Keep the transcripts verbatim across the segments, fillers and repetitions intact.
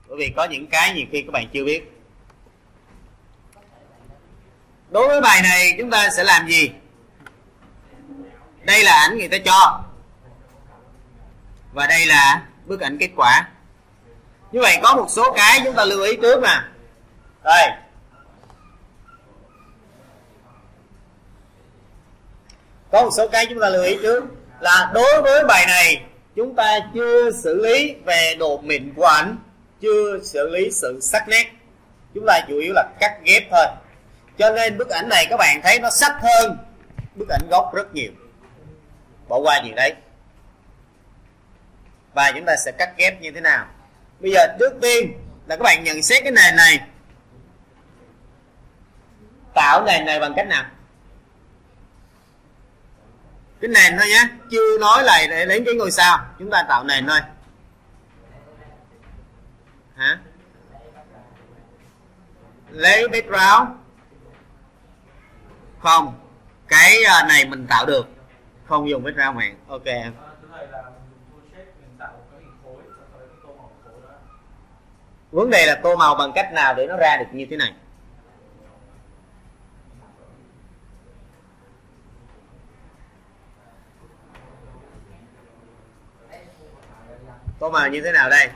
bởi vì có những cái nhiều khi các bạn chưa biết. Đối với bài này chúng ta sẽ làm gì? Đây là ảnh người ta cho, và đây là bức ảnh kết quả. Như vậy có một số cái chúng ta lưu ý trước nè. Đây, có một số cái chúng ta lưu ý trước là đối với bài này chúng ta chưa xử lý về độ mịn của ảnh, chưa xử lý sự sắc nét, chúng ta chủ yếu là cắt ghép thôi. Cho nên bức ảnh này các bạn thấy nó sắc hơn bức ảnh gốc rất nhiều. Bỏ qua chuyện đấy. Và chúng ta sẽ cắt ghép như thế nào? Bây giờ trước tiên là các bạn nhận xét cái nền này. Tạo nền này bằng cách nào? Cái nền thôi nhé, chưa nói là để lấy cái ngôi sao. Chúng ta tạo nền thôi. Hả? Lấy background. Không, cái này mình tạo được, không dùng background mạng. Ok em. Vấn đề là tô màu bằng cách nào để nó ra được như thế này. Tô màu như thế nào đây?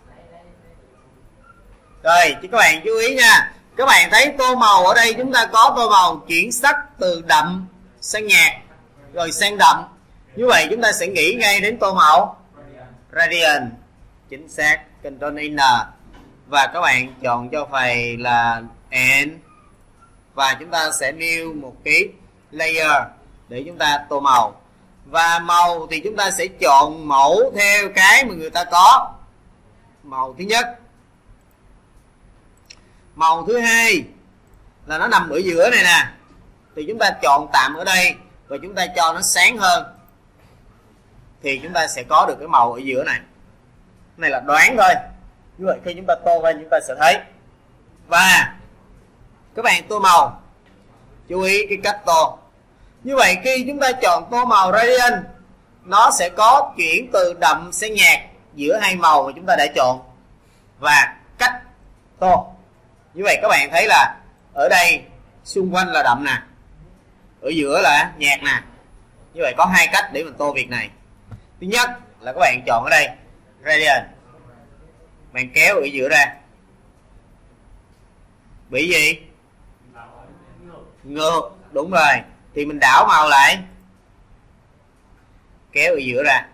Rồi, chứ các bạn chú ý nha. Các bạn thấy tô màu ở đây chúng ta có tô màu chuyển sắc từ đậm sang nhạt rồi sang đậm. Như vậy chúng ta sẽ nghĩ ngay đến tô màu gradient. Chính xác, Ctrl N. Và các bạn chọn cho thầy là N. Và chúng ta sẽ new một cái layer để chúng ta tô màu. Và màu thì chúng ta sẽ chọn mẫu theo cái mà người ta có. Màu thứ nhất. Màu thứ hai là nó nằm ở giữa này nè, thì chúng ta chọn tạm ở đây và chúng ta cho nó sáng hơn, thì chúng ta sẽ có được cái màu ở giữa này. Cái này là đoán thôi. Như vậy khi chúng ta tô lên chúng ta sẽ thấy. Và các bạn tô màu, chú ý cái cách tô. Như vậy khi chúng ta chọn tô màu gradient, nó sẽ có chuyển từ đậm sang nhạt giữa hai màu mà chúng ta đã chọn. Và cách tô. Như vậy các bạn thấy là ở đây xung quanh là đậm nè, ở giữa là nhạt nè. Như vậy có hai cách để mình tô việc này. Thứ nhất là các bạn chọn ở đây gradient, bạn kéo ở giữa ra. Bị gì? Ngược. Đúng rồi. Thì mình đảo màu lại, kéo ở giữa ra.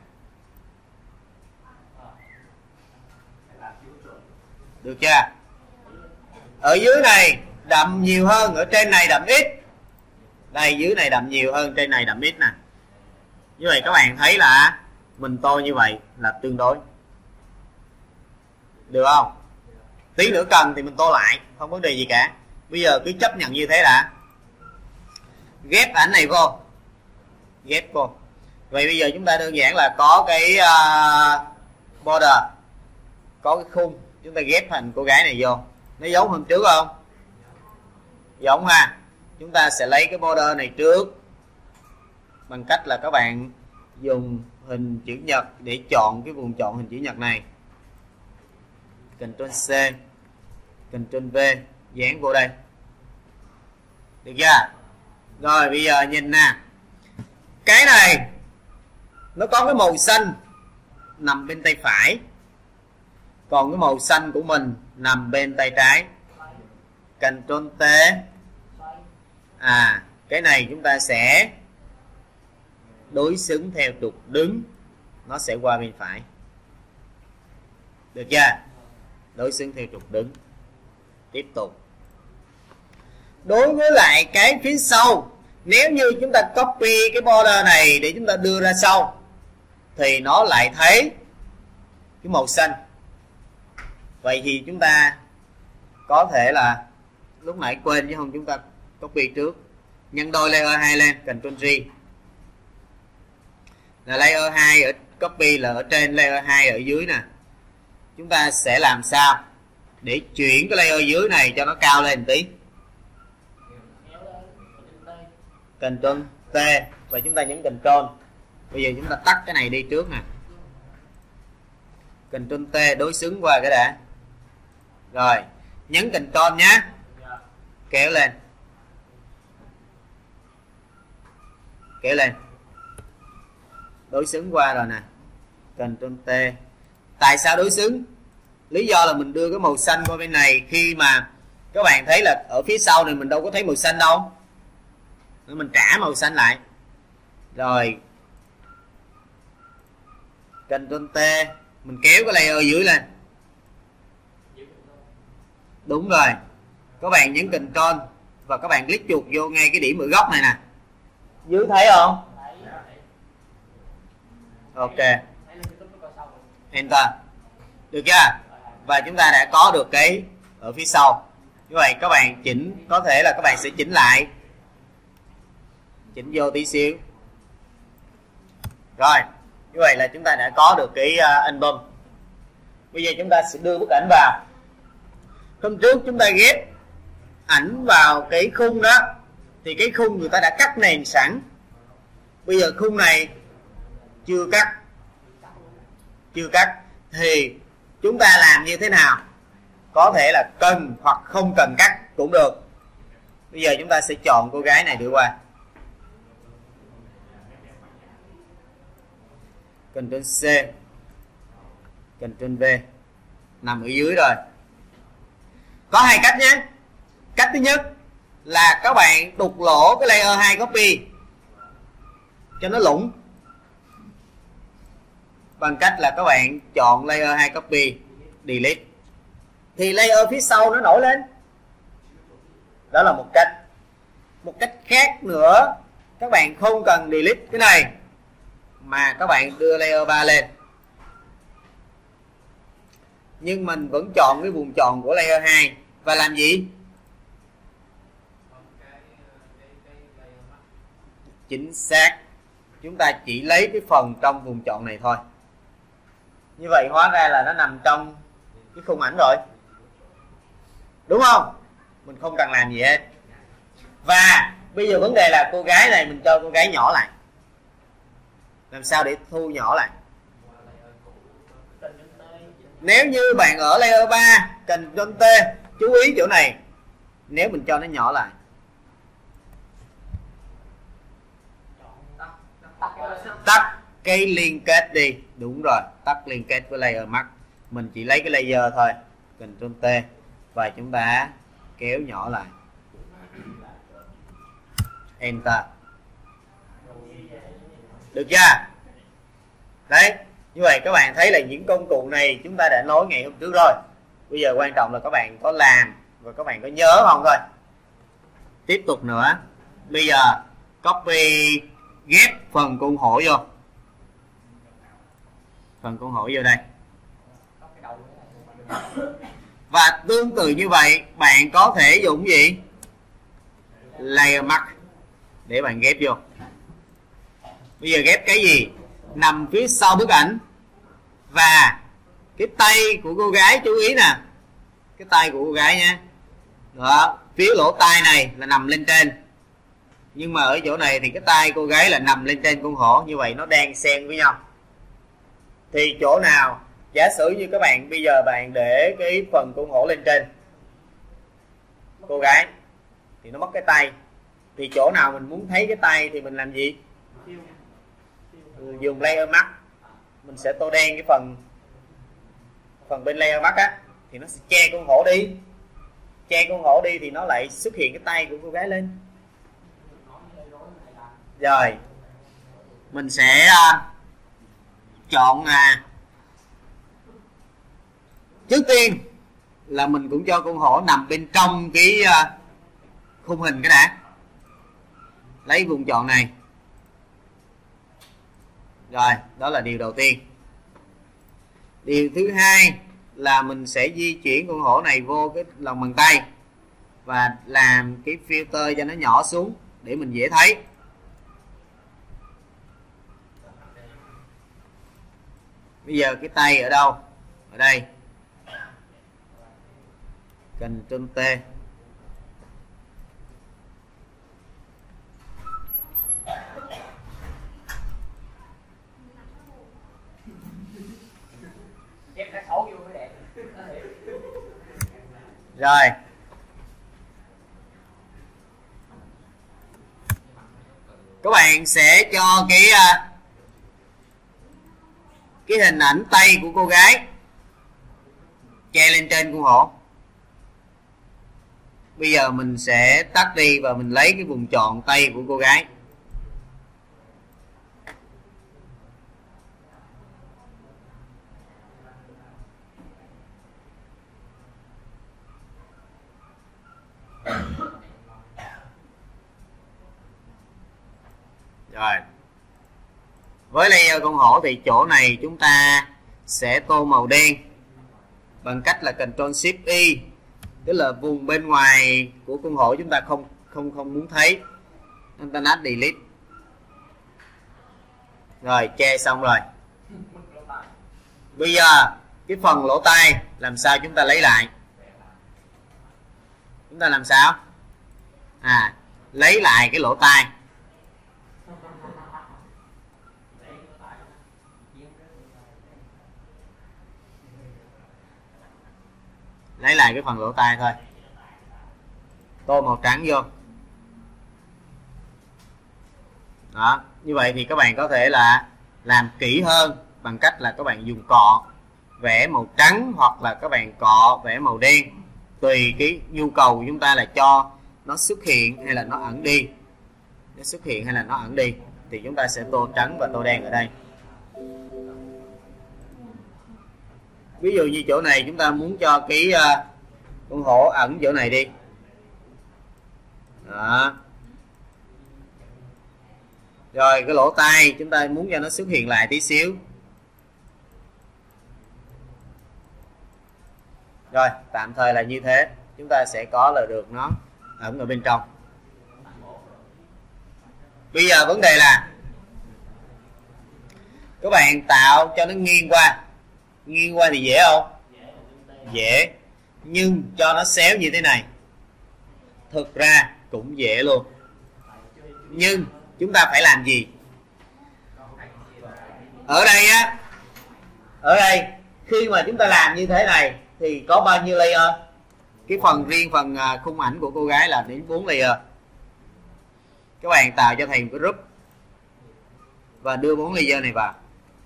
Được chưa? Ở dưới này đậm nhiều hơn, ở trên này đậm ít. Đây, dưới này đậm nhiều hơn, trên này đậm ít nè. Như vậy các bạn thấy là mình tô như vậy là tương đối. Được không? Tí nữa cần thì mình tô lại, không vấn đề gì cả. Bây giờ cứ chấp nhận như thế đã. Ghép ảnh này vô. Ghép vô. Vậy bây giờ chúng ta đơn giản là có cái uh, border, có cái khung. Chúng ta ghép hình cô gái này vô. Nó giống hôm trước không? Giống ha. Chúng ta sẽ lấy cái border này trước bằng cách là các bạn dùng hình chữ nhật để chọn cái vùng chọn hình chữ nhật này. Ctrl C, Ctrl V, dán vô đây. Được chưa? Rồi bây giờ nhìn nè. Cái này nó có cái màu xanh nằm bên tay phải, còn cái màu xanh của mình nằm bên tay trái. Ctrl T. À, cái này chúng ta sẽ đối xứng theo trục đứng, nó sẽ qua bên phải. Được chưa? Đối xứng theo trục đứng. Tiếp tục. Đối với lại cái phía sau, nếu như chúng ta copy cái border này để chúng ta đưa ra sau, thì nó lại thấy cái màu xanh. Vậy thì chúng ta có thể là lúc nãy quên chứ không, chúng ta copy trước. Nhân đôi layer hai lên, Ctrl G. Là layer hai ở copy là ở trên, layer hai ở dưới nè. Chúng ta sẽ làm sao để chuyển cái layer dưới này cho nó cao lên một tí. Ctrl T và chúng ta nhấn Ctrl. Bây giờ chúng ta tắt cái này đi trước nè. Ctrl T đối xứng qua cái đã. Rồi, nhấn Ctrl nhé, kéo lên, kéo lên, đối xứng qua rồi nè, Ctrl T. Tại sao đối xứng? Lý do là mình đưa cái màu xanh qua bên này, khi mà các bạn thấy là ở phía sau này mình đâu có thấy màu xanh đâu, nên mình trả màu xanh lại. Rồi Ctrl T, mình kéo cái layer dưới lên. Đúng rồi, các bạn nhấn Ctrl và các bạn click chuột vô ngay cái điểm ở góc này nè, dưới thấy không? Ok, Enter, được chưa? Và chúng ta đã có được cái ở phía sau. Như vậy các bạn chỉnh, có thể là các bạn sẽ chỉnh lại, chỉnh vô tí xíu. Rồi, như vậy là chúng ta đã có được cái uh, album. Bây giờ chúng ta sẽ đưa bức ảnh vào. Hôm trước chúng ta ghép ảnh vào cái khung đó, thì cái khung người ta đã cắt nền sẵn. Bây giờ khung này chưa cắt, chưa cắt thì chúng ta làm như thế nào? Có thể là cần hoặc không cần cắt cũng được. Bây giờ chúng ta sẽ chọn cô gái này đưa qua, Ctrl C, Ctrl V, nằm ở dưới rồi. Có hai cách nhé. Cách thứ nhất là các bạn đục lỗ cái layer hai copy cho nó lủng, bằng cách là các bạn chọn layer hai copy, delete, thì layer phía sau nó nổi lên. Đó là một cách. Một cách khác nữa, các bạn không cần delete cái này mà các bạn đưa layer ba lên, nhưng mình vẫn chọn cái vùng tròn của layer hai và làm gì? Chính xác, chúng ta chỉ lấy cái phần trong vùng tròn này thôi. Như vậy hóa ra là nó nằm trong cái khung ảnh rồi, đúng không? Mình không cần làm gì hết. Và bây giờ vấn đề là cô gái này mình cho cô gái nhỏ lại. Làm sao để thu nhỏ lại? Nếu như bạn ở layer ba, Ctrl T, chú ý chỗ này, nếu mình cho nó nhỏ lại, tắt cái liên kết đi. Đúng rồi, tắt liên kết với layer mask. Mình chỉ lấy cái layer thôi, Ctrl T, và chúng ta kéo nhỏ lại, Enter. Được chưa? Đấy, như vậy các bạn thấy là những công cụ này chúng ta đã nói ngày hôm trước rồi. Bây giờ quan trọng là các bạn có làm và các bạn có nhớ không thôi. Tiếp tục nữa. Bây giờ copy, ghép phần con hổ vô. Phần con hổ vô đây. Và tương tự như vậy, bạn có thể dùng gì? Layer mask để bạn ghép vô. Bây giờ ghép cái gì? Nằm phía sau bức ảnh. Và cái tay của cô gái, chú ý nè, cái tay của cô gái nha. Đó, phía lỗ tai này là nằm lên trên, nhưng mà ở chỗ này thì cái tay cô gái là nằm lên trên con hổ. Như vậy nó đang xen với nhau. Thì chỗ nào, giả sử như các bạn bây giờ bạn để cái phần con hổ lên trên cô gái thì nó mất cái tay, thì chỗ nào mình muốn thấy cái tay thì mình làm gì? Dùng layer mask, mình sẽ tô đen cái phần phần bên layer mask á, thì nó sẽ che con hổ đi. Che con hổ đi thì nó lại xuất hiện cái tay của cô gái lên. Rồi mình sẽ uh, chọn uh, trước tiên là mình cũng cho con hổ nằm bên trong cái uh, khung hình cái đã. Lấy vùng chọn này. Rồi, đó là điều đầu tiên. Điều thứ hai là mình sẽ di chuyển con hổ này vô cái lòng bàn tay và làm cái filter cho nó nhỏ xuống để mình dễ thấy. Bây giờ cái tay ở đâu? Ở đây. Ctrl T. Rồi. Các bạn sẽ cho cái cái hình ảnh tay của cô gái che lên trên con hổ. Bây giờ mình sẽ tắt đi và mình lấy cái vùng tròn tay của cô gái. Rồi. Với layer con hổ thì chỗ này chúng ta sẽ tô màu đen bằng cách là Ctrl Shift Y, tức là vùng bên ngoài của con hổ chúng ta không không không muốn thấy. Internet delete. Rồi, che xong rồi. Bây giờ cái phần lỗ tai làm sao chúng ta lấy lại? Chúng ta làm sao? À, lấy lại cái lỗ tai. Lấy lại cái phần lỗ tai thôi. Tô màu trắng vô. Đó, như vậy thì các bạn có thể là làm kỹ hơn bằng cách là các bạn dùng cọ vẽ màu trắng, hoặc là các bạn cọ vẽ màu đen, tùy cái nhu cầu của chúng ta là cho nó xuất hiện hay là nó ẩn đi. Nó xuất hiện hay là nó ẩn đi thì chúng ta sẽ tô trắng và tô đen ở đây. Ví dụ như chỗ này chúng ta muốn cho cái uh, con hổ ẩn chỗ này đi. Đó. Rồi cái lỗ tai chúng ta muốn cho nó xuất hiện lại tí xíu. Rồi tạm thời là như thế. Chúng ta sẽ có là được nó ẩn ở bên trong. Bây giờ vấn đề là các bạn tạo cho nó nghiêng qua. Nghiêng qua thì dễ không? Dễ. Nhưng cho nó xéo như thế này thực ra cũng dễ luôn. Nhưng chúng ta phải làm gì? Ở đây á, ở đây khi mà chúng ta làm như thế này thì có bao nhiêu layer? Cái phần riêng phần khung ảnh của cô gái là đến bốn layer. Các bạn tạo cho thầy một cái group và đưa bốn layer này vào.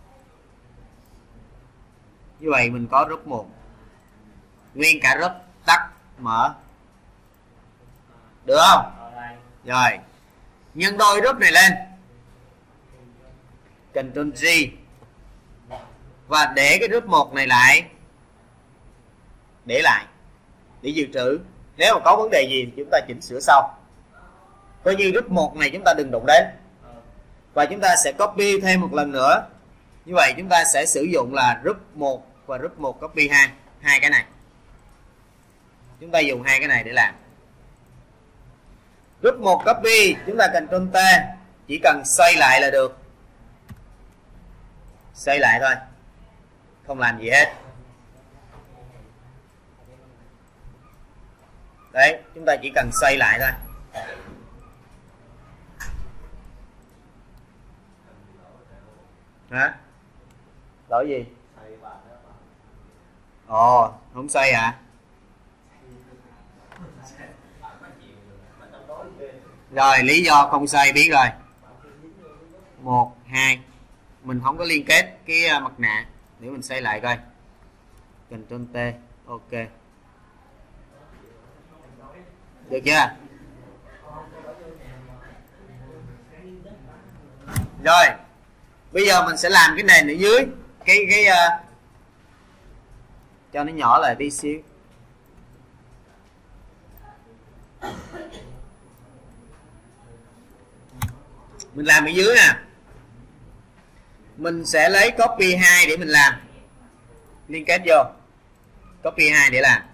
Như vậy mình có group một. Nguyên cả group tắt mở. Được không? Rồi. Nhân đôi group này lên. Ctrl G. Và để cái group một này lại. Để lại. Để dự trữ. Nếu mà có vấn đề gì thì chúng ta chỉnh sửa sau. Coi như group một này chúng ta đừng đụng đến. Và chúng ta sẽ copy thêm một lần nữa. Như vậy chúng ta sẽ sử dụng là group một và group một copy hai. Hai cái này. Chúng ta dùng hai cái này để làm. Group một copy, chúng ta cần Ctrl T, chỉ cần xoay lại là được. Xoay lại thôi. Không làm gì hết. Đấy, chúng ta chỉ cần xoay lại thôi. Hả? Lỗi gì? Ồ, không xoay hả? Rồi, lý do không xoay biết rồi. Một, hai. Mình không có liên kết cái mặt nạ. Để mình xoay lại coi. Ctrl T. Ok. Được chưa? Rồi. Bây giờ mình sẽ làm cái nền ở dưới. Cái cái uh, cho nó nhỏ lại tí xíu. Mình làm ở dưới nè. Mình sẽ lấy copy hai để mình làm. Liên kết vô. Copy hai để làm.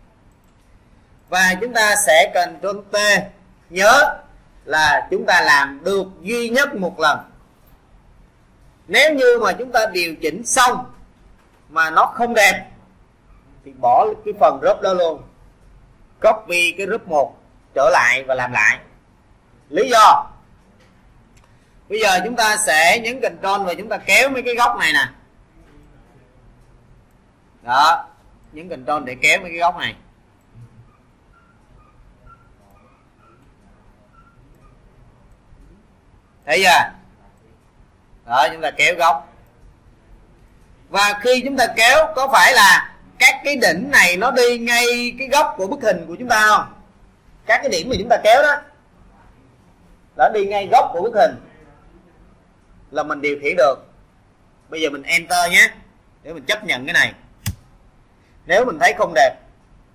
Và chúng ta sẽ cần Ctrl T. Nhớ là chúng ta làm được duy nhất một lần. Nếu như mà chúng ta điều chỉnh xong mà nó không đẹp thì bỏ cái phần group đó luôn. Copy cái group một trở lại và làm lại. Lý do bây giờ chúng ta sẽ nhấn Ctrl và chúng ta kéo mấy cái góc này nè. Đó, nhấn Ctrl để kéo mấy cái góc này. thấy chưa? Đó, chúng ta kéo góc. Và khi chúng ta kéo, có phải là các cái đỉnh này nó đi ngay cái góc của bức hình của chúng ta không? Các cái điểm mà chúng ta kéo đó nó đi ngay góc của bức hình là mình điều khiển được. Bây giờ mình enter nhé, để mình chấp nhận cái này. Nếu mình thấy không đẹp,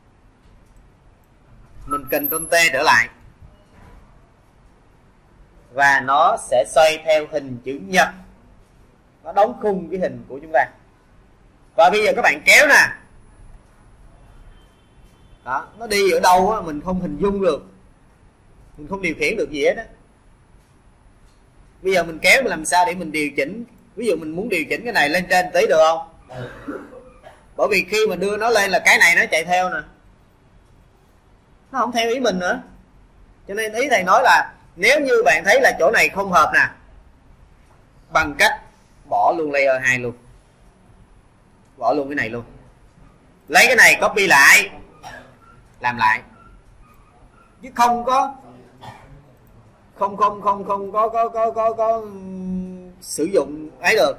mình Ctrl T trở lại và nó sẽ xoay theo hình chữ nhật, nó đóng khung cái hình của chúng ta. Và bây giờ các bạn kéo nè, đó, nó đi ở đâu á mình không hình dung được, mình không điều khiển được gì hết á. Bây giờ mình kéo mình làm sao để mình điều chỉnh? Ví dụ mình muốn điều chỉnh cái này lên trên tí được không? Bởi vì khi mình đưa nó lên là cái này nó chạy theo nè, nó không theo ý mình nữa. Cho nên ý thầy nói là nếu như bạn thấy là chỗ này không hợp nè, bằng cách bỏ luôn layer hai luôn, bỏ luôn cái này luôn, lấy cái này copy lại làm lại, chứ không có không không không không có có có có có sử dụng ấy được.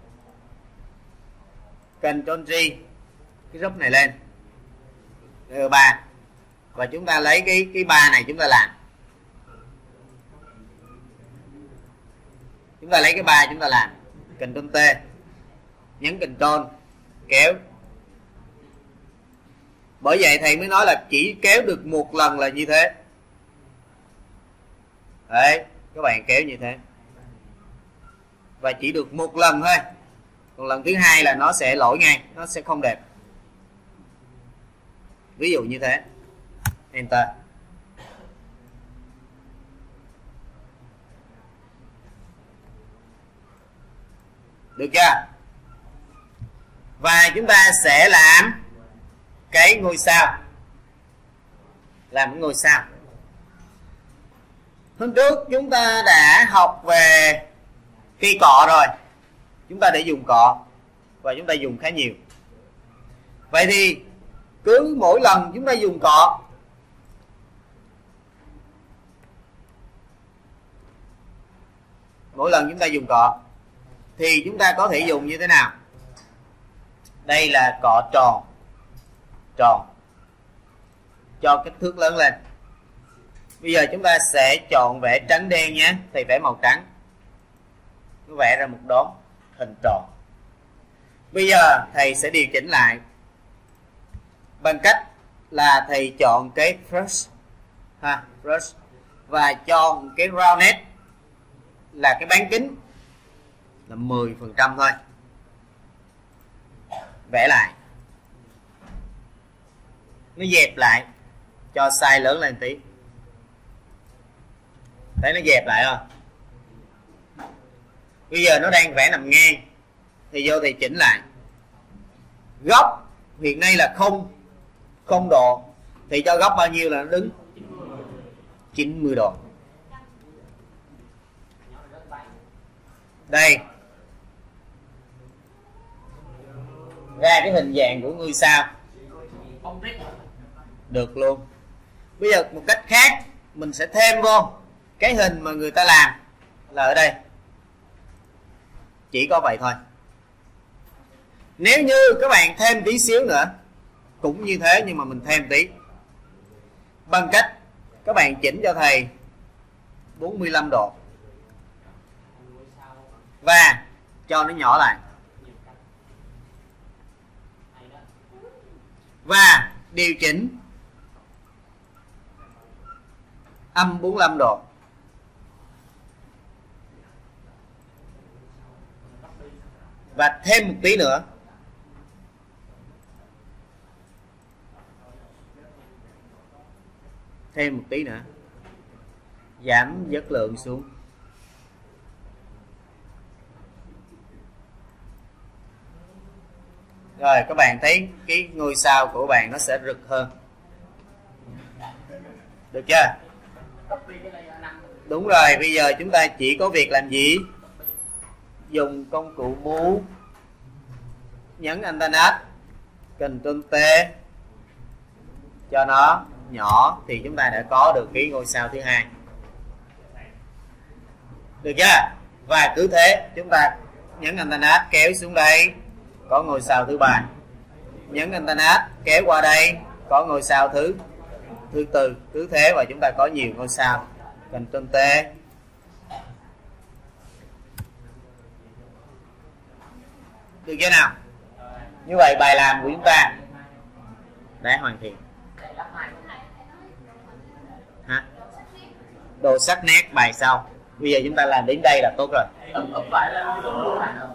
Ctrl G cái group này lên layer ba và chúng ta lấy cái cái ba này chúng ta làm, chúng ta lấy cái ba chúng ta làm, Ctrl T, nhấn Ctrl kéo. Bởi vậy thầy mới nói là chỉ kéo được một lần là như thế. Đấy, các bạn kéo như thế và chỉ được một lần thôi, còn lần thứ hai là nó sẽ lỗi ngay, nó sẽ không đẹp. Ví dụ như thế, enter. Được chưa? Và chúng ta sẽ làm cái ngôi sao, làm cái ngôi sao. Hôm trước chúng ta đã học về cây cọ rồi, chúng ta để dùng cọ và chúng ta dùng khá nhiều. Vậy thì cứ mỗi lần chúng ta dùng cọ, mỗi lần chúng ta dùng cọ thì chúng ta có thể dùng như thế nào? Đây là cọ tròn, tròn cho kích thước lớn lên. Bây giờ chúng ta sẽ chọn vẽ trắng đen nhé, thầy vẽ màu trắng, nó vẽ ra một đốm hình tròn. Bây giờ thầy sẽ điều chỉnh lại bằng cách là thầy chọn cái brush ha, brush và chọn cái roundness là cái bán kính là mười phần trăm thôi. Vẽ lại, nó dẹp lại, cho size lớn lên tí. Thấy nó dẹp lại không? Bây giờ nó đang vẽ nằm ngang thì vô thì chỉnh lại. Góc hiện nay là không không độ thì cho góc bao nhiêu là nó đứng? chín mươi độ. Đây, ra cái hình dạng của ngôi sao được luôn. Bây giờ một cách khác mình sẽ thêm vô cái hình mà người ta làm là ở đây, chỉ có vậy thôi. Nếu như các bạn thêm tí xíu nữa cũng như thế, nhưng mà mình thêm tí bằng cách các bạn chỉnh cho thầy bốn mươi lăm độ và cho nó nhỏ lại và điều chỉnh âm bốn mươi lăm độ. Và thêm một tí nữa, thêm một tí nữa, giảm chất lượng xuống. Rồi các bạn thấy cái ngôi sao của bạn nó sẽ rực hơn. Được chưa? Đúng rồi, bây giờ chúng ta chỉ có việc làm gì? Dùng công cụ Move, nhấn Alternate, Ctrl T cho nó nhỏ thì chúng ta đã có được cái ngôi sao thứ hai. Được chưa? Và cứ thế chúng ta nhấn Alternate kéo xuống đây có ngôi sao thứ ba, nhấn Alternate kéo qua đây có ngôi sao thứ thứ tư, cứ thế và chúng ta có nhiều ngôi sao. Ctrl T. Được chưa nào? Như vậy bài làm của chúng ta đã hoàn thiện. Hả? Đồ sắc nét bài sau. Bây giờ chúng ta làm đến đây là tốt rồi.